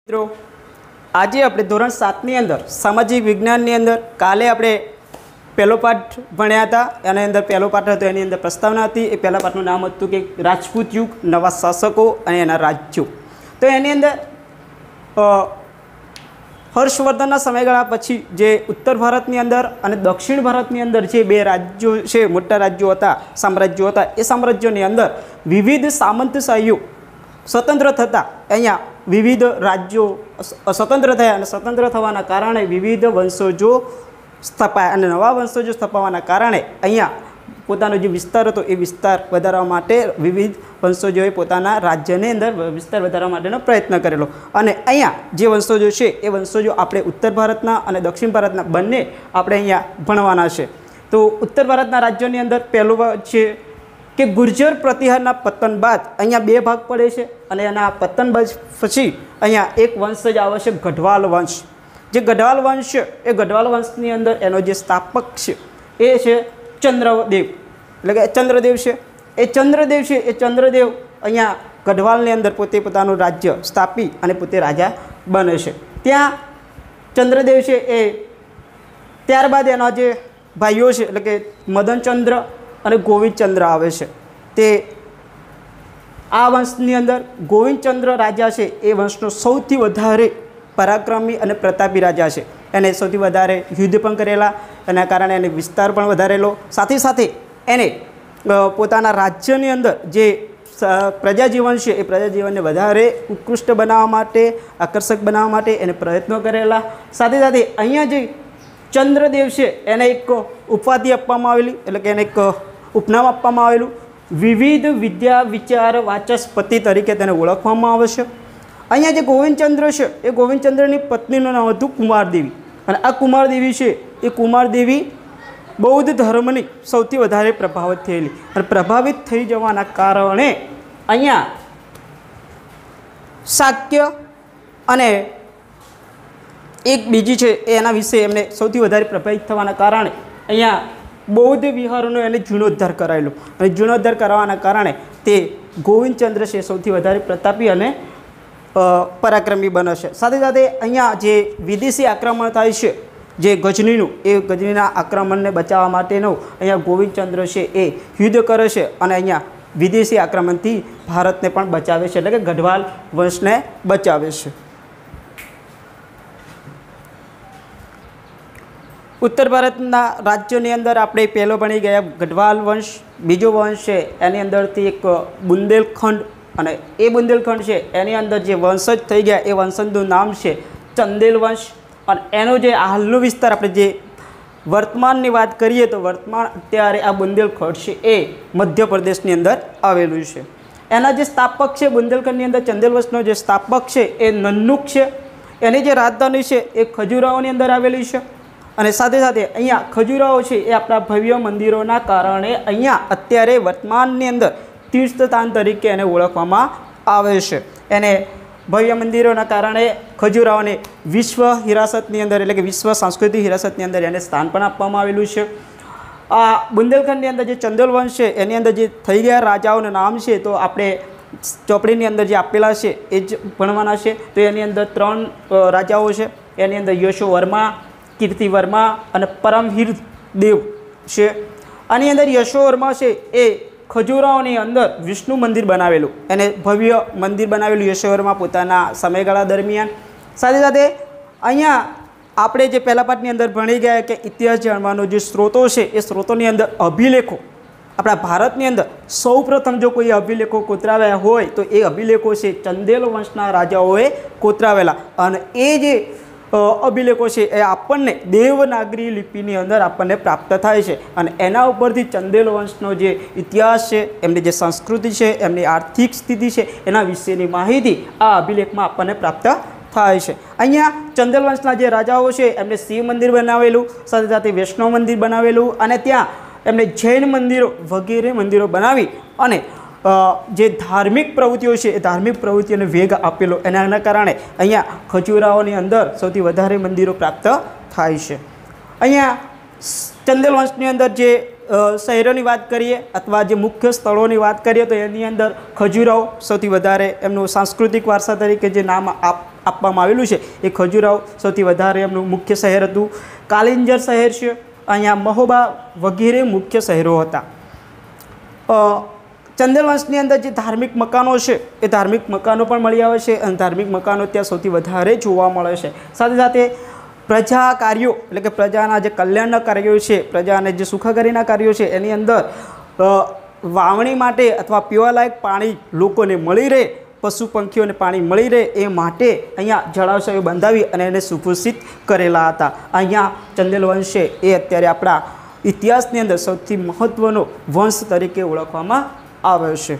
મિત્રો આજે આપણે ધોરણ 7 ની અંદર સામાજિક વિજ્ઞાનની અંદર કાલે આપણે પહેલો પાઠ ભણ્યા હતા। એની અંદર પહેલો પાઠ હતો, એની અંદર પ્રસ્તાવના હતી। એ પહેલા પાઠનું નામ હતું કે રાજપૂત યુગ, નવા શાસકો અને એના રાજ્યો। તો એની અંદર હર્ષવર્ધનના સમયગાળા પછી જે ઉત્તર ભારતની અંદર અને દક્ષિણ ભારતની અંદર જે બે રાજ્યો છે, મોટા રાજ્યો હતા, સામ્રાજ્યો હતા, એ સામ્રાજ્યોની અંદર વિવિધ સામંતશાહીઓ સ્વતંત્ર થતા અહીંયા વિવિધ રાજ્યો સ્વતંત્ર થયા અને સ્વતંત્ર થવાના કારણે વિવિધ વંશજો સ્થપાયા અને નવા વંશજો સ્થપાવાના કારણે અહીંયા પોતાનો જે વિસ્તાર હતો એ વિસ્તાર વધારવા માટે વિવિધ વંશજોએ પોતાના રાજ્યની અંદર વિસ્તાર વધારવા માટેનો પ્રયત્ન કરેલો। અને અહીંયા જે વંશજો છે એ વંશજો આપણે ઉત્તર ભારતના અને દક્ષિણ ભારતના બંને આપણે અહીંયા ભણવાના છે। તો ઉત્તર ભારતના રાજ્યોની અંદર પહેલું છે કે ગુર્જર પ્રતિહારના પતન બાદ અહીંયા બે ભાગ પડે છે અને એના પતન બાદ પછી અહીંયા એક વંશ જ આવે છે, ગઢવાલ વંશ। જે ગઢવાલ વંશ છે એ ગઢવાલ વંશની અંદર એનો જે સ્થાપક છે એ છે ચંદ્રદેવ, એટલે કે ચંદ્રદેવ છે। એ ચંદ્રદેવ છે એ ચંદ્રદેવ અહીંયા ગઢવાલની અંદર પોતે પોતાનું રાજ્ય સ્થાપી અને પોતે રાજા બને છે। ત્યાં ચંદ્રદેવ છે એ ત્યારબાદ એના જે ભાઈઓ છે એટલે કે મદનચંદ્ર અને ગોવિંદચંદ્ર આવે છે। તે આ વંશની અંદર ગોવિંદચંદ્ર રાજા છે એ વંશનો સૌથી વધારે પરાક્રમી અને પ્રતાપી રાજા છે। એને સૌથી વધારે યુદ્ધ પણ કરેલા, એના કારણે એને વિસ્તાર પણ વધારેલો, સાથે સાથે એને પોતાના રાજ્યની અંદર જે પ્રજાજીવન છે એ પ્રજાજીવનને વધારે ઉત્કૃષ્ટ બનાવવા માટે, આકર્ષક બનાવવા માટે એને પ્રયત્નો કરેલા। સાથે સાથે અહીંયા જે ચંદ્રદેવ છે એને એક ઉપાધિ આપવામાં આવેલી, એટલે કે એને એક ઉપનામ આપવામાં આવેલું, વિવિધ વિદ્યા વિચાર વાચસ્પતિ તરીકે તેને ઓળખવામાં આવે છે। અહીંયા જે ગોવિંદચંદ્ર છે એ ગોવિંદચંદ્રની પત્નીનું નામ હતું કુમારદેવી, અને આ કુમારદેવી છે એ કુમારદેવી બૌદ્ધ ધર્મની સૌથી વધારે પ્રભાવિત થયેલી, અને પ્રભાવિત થઈ જવાના કારણે અહીંયા શાક્ય અને એક બીજી છે એના વિશે એમને સૌથી વધારે પ્રભાવિત થવાના કારણે અહીંયા બૌદ્ધ વિહારોનો એને જીર્ણોદ્ધાર કરાયેલો, અને જીર્ણોદ્ધાર કરવાના કારણે તે ગોવિંદચંદ્ર છે સૌથી વધારે પ્રતાપી અને પરાક્રમી બને છે। સાથે સાથે અહીંયા જે વિદેશી આક્રમણ થાય છે જે ગજનીનું, એ ગજનીના આક્રમણને બચાવવા માટેનું અહીંયા ગોવિંદચંદ્ર છે એ યુદ્ધ કરે છે અને અહીંયા વિદેશી આક્રમણથી ભારતને પણ બચાવે છે, એટલે કે ગઢવાલ વંશને બચાવે છે। ઉત્તર ભારતના રાજ્યોની અંદર આપણે પહેલો ભણી ગયા ગઢવાલ વંશ। બીજો વંશ છે એની અંદરથી એક બુંદેલખંડ, અને એ બુંદેલખંડ છે એની અંદર જે વંશજ થઈ ગયા એ વંશજનું નામ છે ચંદેલ વંશ। અને એનો જે હાલનો વિસ્તાર આપણે જે વર્તમાનની વાત કરીએ તો વર્તમાન અત્યારે આ બુંદેલખંડ છે એ મધ્યપ્રદેશની અંદર આવેલું છે। એના જે સ્થાપક છે બુંદેલખંડની અંદર ચંદેલ વંશનો જે સ્થાપક છે એ નન્નુક છે। એની જે રાજધાની છે એ ખજુરાહોની અંદર આવેલી છે, અને સાથે સાથે અહીંયા ખજુરાહો છે એ આપણા ભવ્ય મંદિરોના કારણે અહીંયા અત્યારે વર્તમાનની અંદર તીર્થસ્થાન તરીકે એને ઓળખવામાં આવે છે। એને ભવ્ય મંદિરોના કારણે ખજુરાહોને વિશ્વ હિરાસતની અંદર, એટલે કે વિશ્વ સાંસ્કૃતિક હિરાસતની અંદર એને સ્થાન પણ આપવામાં આવેલું છે। આ બુંદેલખંડની અંદર જે ચંદેલ વંશ છે એની અંદર જે થઈ ગયા રાજાઓનું નામ છે તો આપણે ચોપડીની અંદર જે આપેલા છે એ જ ભણવાના છે। તો એની અંદર 3 રાજાઓ છે, એની અંદર યશોવર્મા, કીર્તિવર્મા અને પરમવીર દેવ છે। આની અંદર યશોવર્મા છે એ ખજુરાહોની અંદર વિષ્ણુ મંદિર બનાવેલું, એને ભવ્ય મંદિર બનાવેલું યશોવર્મા પોતાના સમયગાળા દરમિયાન। સાથે સાથે અહીંયા આપણે જે પહેલા પાઠની અંદર ભણી ગયા કે ઇતિહાસ જાણવાનો જે સ્ત્રોતો છે એ સ્ત્રોતોની અંદર અભિલેખો, આપણા ભારતની અંદર સૌપ્રથમ જો કોઈ અભિલેખો કોતરાવ્યા હોય તો એ અભિલેખો છે ચંદેલ વંશના રાજાઓએ કોતરાવેલા, અને એ જે અભિલેખો છે એ આપણને દેવનાગરી લિપિની અંદર આપણને પ્રાપ્ત થાય છે, અને એના ઉપરથી ચંદેલ વંશનો જે ઇતિહાસ છે, એમની જે સંસ્કૃતિ છે, એમની આર્થિક સ્થિતિ છે, એના વિશેની માહિતી આ અભિલેખમાં આપણને પ્રાપ્ત થાય છે। અહીંયા ચંદેલ વંશના જે રાજાઓ છે એમને શિવ મંદિર બનાવેલું, સાથે સાથે વૈષ્ણવ મંદિર બનાવેલું, અને ત્યાં એમને જૈન મંદિરો વગેરે મંદિરો બનાવી અને જે ધાર્મિક પ્રવૃત્તિઓ છે એ ધાર્મિક પ્રવૃત્તિઓને વેગ આપેલો, એના કારણે અહીંયા ખજુરાહોની અંદર સૌથી વધારે મંદિરો પ્રાપ્ત થાય છે। અહીંયા ચંદેલ વંશની અંદર જે શહેરોની વાત કરીએ અથવા જે મુખ્ય સ્થળોની વાત કરીએ તો એની અંદર ખજુરાહો સૌથી વધારે એમનું સાંસ્કૃતિક વારસા તરીકે જે નામ આપવામાં આવેલું છે એ ખજુરાહો સૌથી વધારે એમનું મુખ્ય શહેર હતું. કાલિંજર શહેર છે, અહીંયા મહોબા વગેરે મુખ્ય શહેરો હતા. ચંદેલવંશની અંદર જે ધાર્મિક મકાનો છે એ ધાર્મિક મકાનો પણ મળી આવે છે અને ધાર્મિક મકાનો ત્યાં સૌથી વધારે જોવા મળે છે. સાથે સાથે પ્રજા કાર્યો એટલે કે પ્રજાના જે કલ્યાણના કાર્યો છે, પ્રજાને જે સુખાકારીના કાર્યો છે એની અંદર વાવણી માટે અથવા પીવાલાયક પાણી લોકોને મળી રહે, પશુ પંખીઓને પાણી મળી રહે એ માટે અહીંયા જળાશયો બંધાવી અને એને સુપોષિત કરેલા હતા. અહીંયા ચંદેલવંશ છે એ અત્યારે આપણા ઇતિહાસની અંદર સૌથી મહત્ત્વનો વંશ તરીકે ઓળખવામાં આવે છે.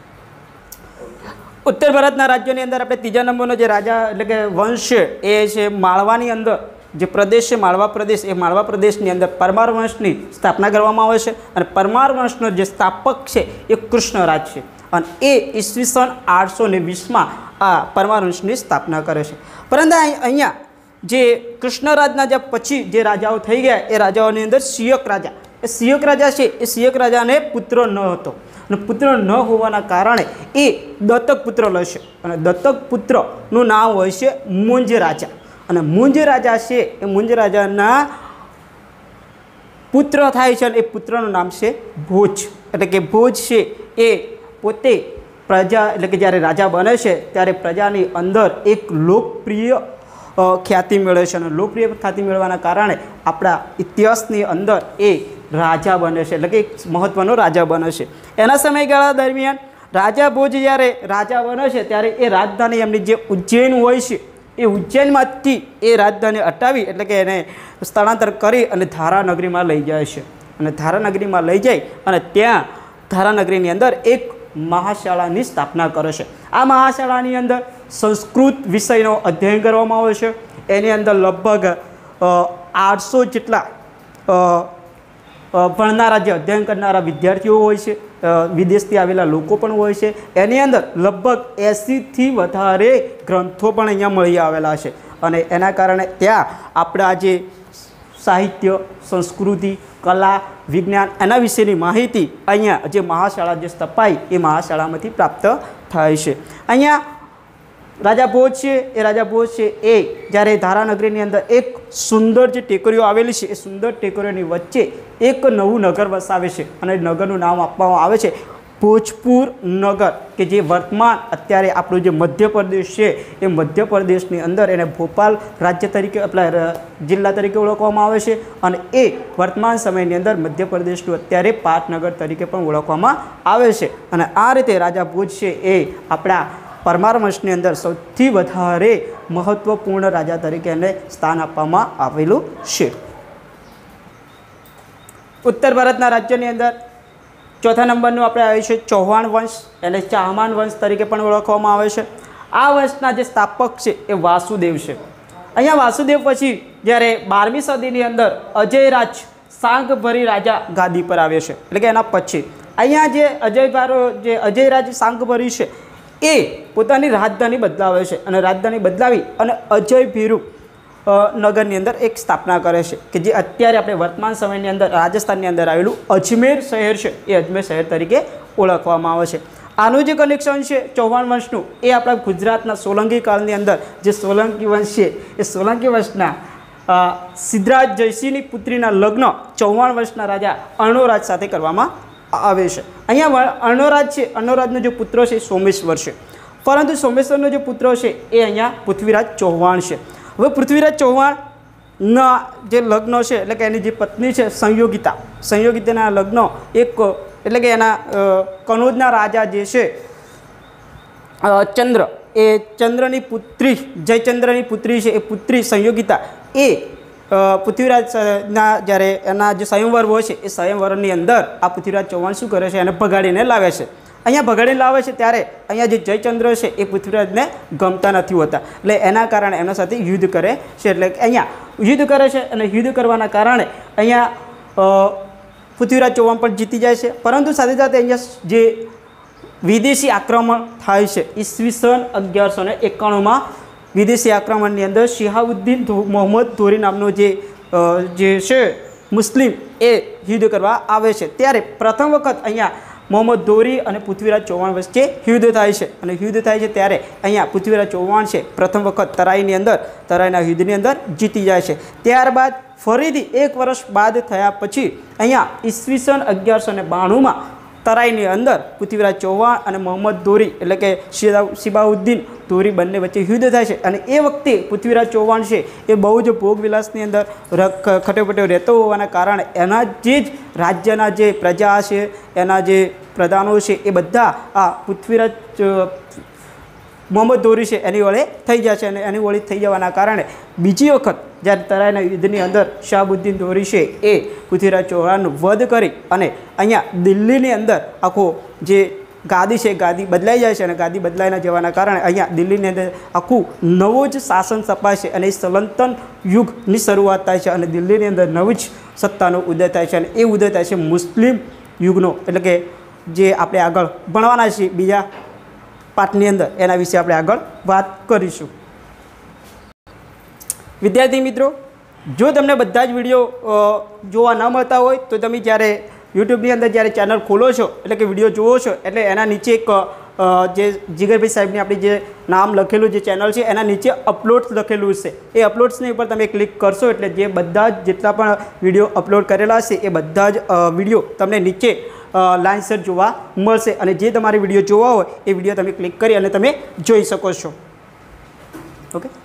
ઉત્તર ભારતના રાજ્યોની અંદર આપણે ત્રીજા નંબરનો જે રાજા એટલે કે વંશ છે એ છે માળવાની અંદર જે પ્રદેશ છે માળવા પ્રદેશ, એ માળવા પ્રદેશની અંદર પરમાર વંશની સ્થાપના કરવામાં આવે છે અને પરમાર વંશનો જે સ્થાપક છે એ કૃષ્ણરાજ છે અને એ ઈસવીસન 820માં આ પરમાર વંશની સ્થાપના કરે છે. પરંતુ અહીંયા જે કૃષ્ણરાજના જે પછી જે રાજાઓ થઈ ગયા એ રાજાઓની અંદર સિયક રાજા, એ સિયક રાજા છે એ સિયક રાજાને પુત્ર ન હતો અને પુત્ર ન હોવાના કારણે એ દત્તક પુત્ર લેશે અને દત્તક પુત્રનું નામ હોય છે મુંજ રાજા. અને મુંજ રાજા છે એ મુંજ રાજાના પુત્ર થાય છે અને એ પુત્રનું નામ છે ભોજ. એટલે કે ભોજ છે એ પોતે પ્રજા એટલે કે જ્યારે રાજા બને છે ત્યારે પ્રજાની અંદર એક લોકપ્રિય ખ્યાતિ મેળવે છે અને લોકપ્રિય ખ્યાતિ મેળવવાના કારણે આપણા ઇતિહાસની અંદર એ રાજા બને છે, એટલે કે એક મહત્ત્વનો રાજા બને છે. એના સમયગાળા દરમિયાન રાજા ભોજ જ્યારે રાજા બને છે ત્યારે એ રાજધાની એમની જે ઉજ્જૈન હોય છે એ ઉજ્જૈનમાંથી એ રાજધાની હટાવી એટલે કે એને સ્થળાંતર કરી અને ધારાનગરીમાં લઈ જાય છે. અને ધારાનગરીમાં લઈ જાય અને ત્યાં ધારાનગરીની અંદર એક મહાશાળાની સ્થાપના કરે છે. આ મહાશાળાની અંદર સંસ્કૃત વિષયનો અધ્યયન કરવામાં આવે છે. એની અંદર લગભગ 800 જેટલા ભણનારા જે અધ્યયન કરનારા વિદ્યાર્થીઓ હોય છે, વિદેશથી આવેલા લોકો પણ હોય છે. એની અંદર લગભગ 80થી વધારે ગ્રંથો પણ અહીંયા મળી આવેલા છે અને એના કારણે ત્યાં આપણા જે સાહિત્ય, સંસ્કૃતિ, કલા, વિજ્ઞાન એના વિશેની માહિતી અહીંયા જે મહાશાળા જે સ્થપાઈ એ મહાશાળામાંથી પ્રાપ્ત થાય છે. અહીંયા રાજા ભોજ છે એ રાજા ભોજ છે એ જ્યારે ધારાનગરીની અંદર એક સુંદર જે ટેકરીઓ આવેલી છે એ સુંદર ટેકરીઓની વચ્ચે એક નવું નગર વસાવે છે અને નગરનું નામ આપવામાં આવે છે ભોજપુર નગર, કે જે વર્તમાન અત્યારે આપણું જે મધ્યપ્રદેશ છે એ મધ્યપ્રદેશની અંદર એને ભોપાલ રાજ્ય તરીકે આપણા જિલ્લા તરીકે ઓળખવામાં આવે છે અને એ વર્તમાન સમયની અંદર મધ્યપ્રદેશનું અત્યારે પાટનગર તરીકે પણ ઓળખવામાં આવે છે. અને આ રીતે રાજા ભોજ છે એ આપણા પરમાર વંશની અંદર સૌથી વધારે મહત્ત્વપૂર્ણ રાજા તરીકે એને સ્થાન આપવામાં આવેલું છે. ઉત્તર ભારતના રાજ્યોની અંદર ચોથા નંબરનું આપણે આવે છે ચૌહાણ વંશ, એટલે ચાહમાન વંશ તરીકે પણ ઓળખવામાં આવે છે. આ વંશના જે સ્થાપક છે એ વાસુદેવ છે. અહીંયા વાસુદેવ પછી જ્યારે 12મી સદીની અંદર અજયરાજ સાંગભરી રાજા ગાદી પર આવે છે, એટલે કે એના પછી અહીંયા જે અજયરાજ સાંગભરી છે એ પોતાની રાજધાની બદલાવે છે અને રાજધાની બદલાવી અને અજયભીરુ નગરની અંદર એક સ્થાપના કરે છે કે જે અત્યારે આપણે વર્તમાન સમયની અંદર રાજસ્થાનની અંદર આવેલું અજમેર શહેર છે એ અજમેર શહેર તરીકે ઓળખવામાં આવે છે. આનું જે કનેક્શન છે ચૌહાણ વંશનું એ આપણા ગુજરાતના સોલંકી કાળની અંદર જે સોલંકી વંશ છે એ સોલંકી વંશના સિદ્ધરાજ જયસિંહની પુત્રીના લગ્ન ચૌહાણ વંશના રાજા અર્ણોરાજ સાથે કરવામાં આવે છે. અહીંયા અર્ણોરાજ છે, અર્ણોરાજનો જે પુત્ર છે એ સોમેશ્વર છે, પરંતુ સોમેશ્વરનો જે પુત્ર છે એ અહીંયા પૃથ્વીરાજ ચૌહાણ છે. હવે પૃથ્વીરાજ ચૌહાણના જે લગ્ન છે એટલે કે એની જે પત્ની છે સંયોગિતાના લગ્ન એક એટલે કે એના કનોજના રાજા જે છે ચંદ્ર, એ ચંદ્રની પુત્રી જયચંદ્રની પુત્રી છે એ પુત્રી સંયોગિતા એ પૃથ્વીરાજના જ્યારે એના જે સ્વયંવર હોય છે એ સ્વયંવરની અંદર આ પૃથ્વીરાજ ચૌહાણ શું કરે છે એને ભગાડીને લાવે છે. અહીંયા ભગાડીને લાવે છે ત્યારે અહીંયા જે જયચંદ્ર છે એ પૃથ્વીરાજને ગમતા નથી હોતા, એટલે એના કારણે એમના સાથે યુદ્ધ કરે છે. એટલે અહીંયા યુદ્ધ કરે છે અને યુદ્ધ કરવાના કારણે અહીંયા પૃથ્વીરાજ ચૌહાણ પણ જીતી જાય છે. પરંતુ સાથે સાથે અહીંયા જે વિદેશી આક્રમણ થાય છે ઈસવીસન 1191માં વિદેશી આક્રમણની અંદર શિહાબુદ્દીન મોહમ્મદ ધોરી નામનો જે છે મુસ્લિમ એ યુદ્ધ કરવા આવે છે. ત્યારે પ્રથમ વખત અહીંયા મોહમ્મદ ઘોરી અને પૃથ્વીરાજ ચૌહાણ વચ્ચે યુદ્ધ થાય છે અને યુદ્ધ થાય છે ત્યારે અહીંયા પૃથ્વીરાજ ચૌહાણ છે પ્રથમ વખત તરાઈના યુદ્ધની અંદર જીતી જાય છે। ત્યારબાદ ફરીથી 1 વર્ષ બાદ થયા પછી અહીંયા ઈસવીસન 1192માં તરાઈની અંદર પૃથ્વીરાજ ચૌહાણ અને મોહમ્મદ ઘોરી એટલે કે સિબાઉદ્દીન ઘોરી બંને વચ્ચે યુદ્ધ થાય છે અને એ વખતે પૃથ્વીરાજ ચૌહાણ છે એ બહુ જ ભોગવિલાસની અંદર ખટેપટે રહેતો હોવાના કારણે એના જે જ રાજ્યના જે પ્રજા છે એના જે પ્રધાનો છે એ બધા આ પૃથ્વીરાજ મોહમ્મદ ઘોરી છે એની વડે થઈ જાય છે અને એની વડે થઈ જવાના કારણે બીજી વખત જ્યારે તરાઈના યુદ્ધની અંદર શહાબુદ્દીન ઘોરી છે એ પૃથ્વીરાજ ચૌહાણનો વધ કરી અને અહીંયા દિલ્હીની અંદર આખો જે ગાદી છે ગાદી બદલાઈ જાય છે અને ગાદી બદલાઈ જવાના કારણે અહીંયા દિલ્હીની અંદર આખું નવો જ શાસન સ્થપાય છે અને એ સલ્તનત યુગની શરૂઆત થાય છે અને દિલ્હીની અંદર નવી જ સત્તાનો ઉદય થાય છે અને એ ઉદય થાય છે મુસ્લિમ યુગનો એટલે કે જે આપણે આગળ ભણવાના છીએ બીજા પાઠની અંદર એના વિશે આપણે આગળ વાત કરીશું। વિદ્યાર્થી મિત્રો, જો તમને બધા જ વિડીયો જોવા ન મળતા હોય તો તમે જ્યારે યુટ્યુબની અંદર જ્યારે ચેનલ ખોલો છો એટલે કે વિડીયો જુઓ છો એટલે એના નીચે એક જે જીગરભાઈ સાહેબની આપણી જે નામ લખેલું જે ચેનલ છે એના નીચે અપલોડ્સ લખેલું છે એ અપલોડ્સની ઉપર તમે ક્લિક કરશો એટલે જે બધા જ જેટલા પણ વિડીયો અપલોડ કરેલા છે એ બધા જ વિડીયો તમને નીચે લાઇનસર જોવા મળશે અને જે તમારે વિડીયો જોવા હોય એ વિડીયો તમે ક્લિક કરી અને તમે જોઈ શકો છો। ઓકે।